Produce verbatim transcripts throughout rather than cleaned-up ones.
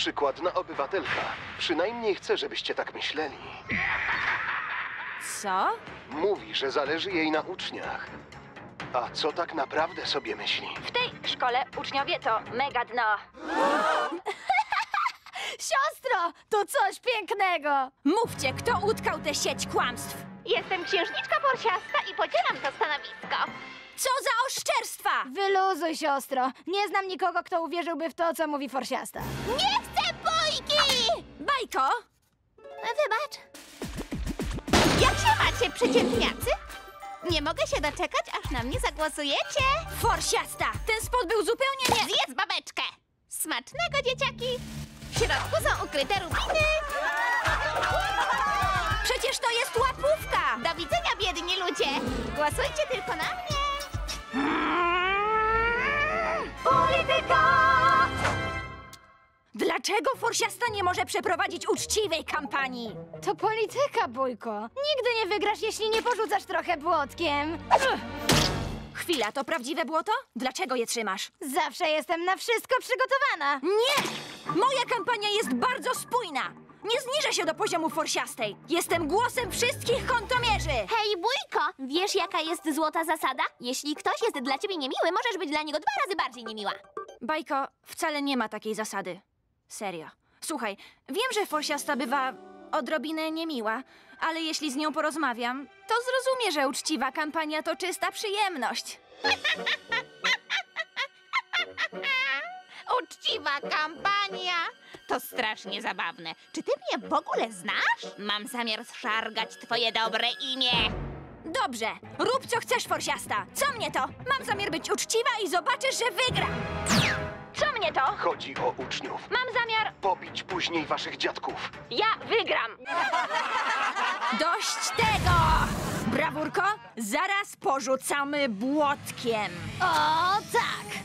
przykładna obywatelka. Przynajmniej chcę, żebyście tak myśleli. Co? Mówi, że zależy jej na uczniach. A co tak naprawdę sobie myśli? W tej szkole uczniowie to mega dno. Siostro, to coś pięknego! Mówcie, kto utkał tę sieć kłamstw? Jestem księżniczka Forsiasta i podzielam to stanowisko. Co za oszczerstwa! Wyluzuj, siostro. Nie znam nikogo, kto uwierzyłby w to, co mówi Forsiasta. Nie chcę bójki! Bajko! Wybacz. Jak się macie, przeciętniacy? Nie mogę się doczekać, aż na mnie zagłosujecie. Forsiasta! Ten spot był zupełnie nie... Zjedz babeczkę! Smacznego, dzieciaki! W środku są ukryte rubiny. Przecież to jest łapówka! Do widzenia, biedni ludzie! Głosujcie tylko na mnie! Polityka! Dlaczego Forsiasta nie może przeprowadzić uczciwej kampanii? To polityka, Bójko. Nigdy nie wygrasz, jeśli nie porzucasz trochę błotkiem. Chwila, to prawdziwe błoto? Dlaczego je trzymasz? Zawsze jestem na wszystko przygotowana. Nie! Moja kampania jest bardzo spójna! Nie zniżę się do poziomu Forsiastej. Jestem głosem wszystkich kontomierzy! Hej, Bójko! Wiesz, jaka jest złota zasada? Jeśli ktoś jest dla ciebie niemiły, możesz być dla niego dwa razy bardziej niemiła. Bajko, wcale nie ma takiej zasady. Serio. Słuchaj, wiem, że Forsiasta bywa odrobinę niemiła, ale jeśli z nią porozmawiam, to zrozumie, że uczciwa kampania to czysta przyjemność. Uczciwa kampania! To strasznie zabawne. Czy ty mnie w ogóle znasz? Mam zamiar zszargać twoje dobre imię. Dobrze, rób co chcesz, Forsiasta. Co mnie to? Mam zamiar być uczciwa i zobaczysz, że wygram. Co mnie to? Chodzi o uczniów. Mam zamiar... Pobić później waszych dziadków. Ja wygram! Dość tego! Brawurko, zaraz porzucamy błotkiem. O, tak!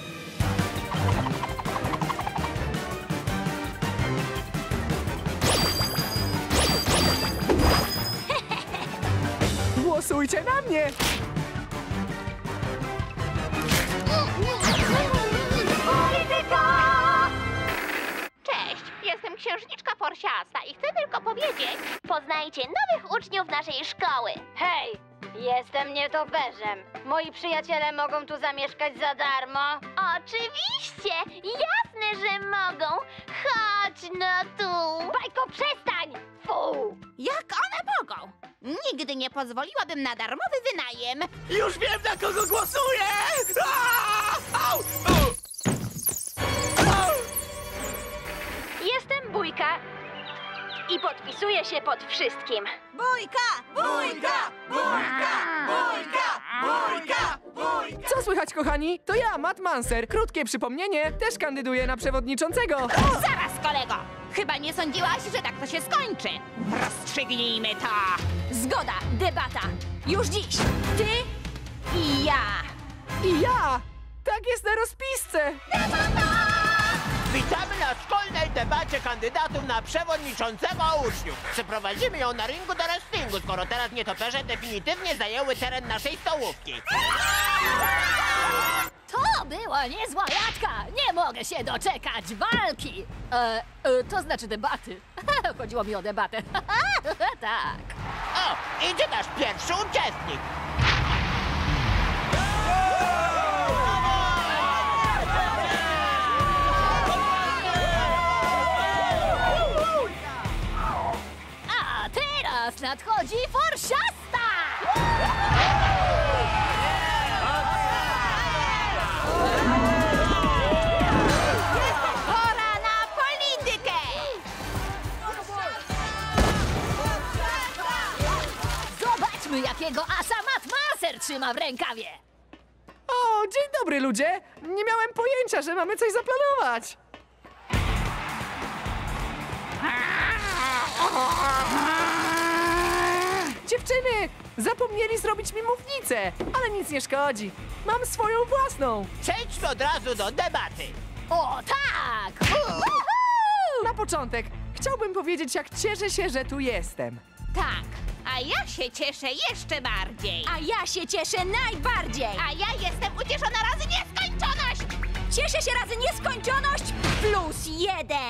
Głosujcie na mnie! Cześć, jestem księżniczka Forsiasta i chcę tylko powiedzieć... Poznajcie nowych uczniów naszej szkoły. Hej, jestem nietoperzem. Moi przyjaciele mogą tu zamieszkać za darmo. Oczywiście! Jasne, że mogą! Chodź no tu! Bajko, przestań! Fu! Jak one mogą? Nigdy nie pozwoliłabym na darmowy wynajem. Już wiem, na kogo głosuję! Aaa! Au! Au! Au! Jestem Bójka i podpisuję się pod wszystkim. Bójka! Bójka! Bójka! Bójka! Bójka! Bójka! Co słychać, kochani? To ja, Matt Manser. Krótkie przypomnienie, też kandyduję na przewodniczącego. Zaraz, kolego! Chyba nie sądziłaś, że tak to się skończy. Rozstrzygnijmy to! Zgoda, debata. Już dziś. Ty i ja. I ja! Tak jest na rozpisce. Witamy na szkolnej debacie kandydatów na przewodniczącego uczniów. Przeprowadzimy ją na ringu do wrestlingu, skoro teraz nietoperze definitywnie zajęły teren naszej stołówki. To była niezła jadka! Nie mogę się doczekać walki! E, e, to znaczy debaty. Chodziło mi o debatę. Tak. O, idzie nasz pierwszy uczestnik. A teraz nadchodzi Forsiasta! Pora na politykę! Zobaczmy, jakiego asa Matt Manser trzyma w rękawie! O, dzień dobry, ludzie. Nie miałem pojęcia, że mamy coś zaplanować. Dziewczyny, zapomnieli zrobić mi mównicę, ale nic nie szkodzi. Mam swoją własną. Przejdźmy od razu do debaty. O, tak! Na początek chciałbym powiedzieć, jak cieszę się, że tu jestem. Tak, a ja się cieszę jeszcze bardziej. A ja się cieszę najbardziej. A ja jestem ucieszona razy nieskończoność! Cieszę się razy nieskończoność plus jeden.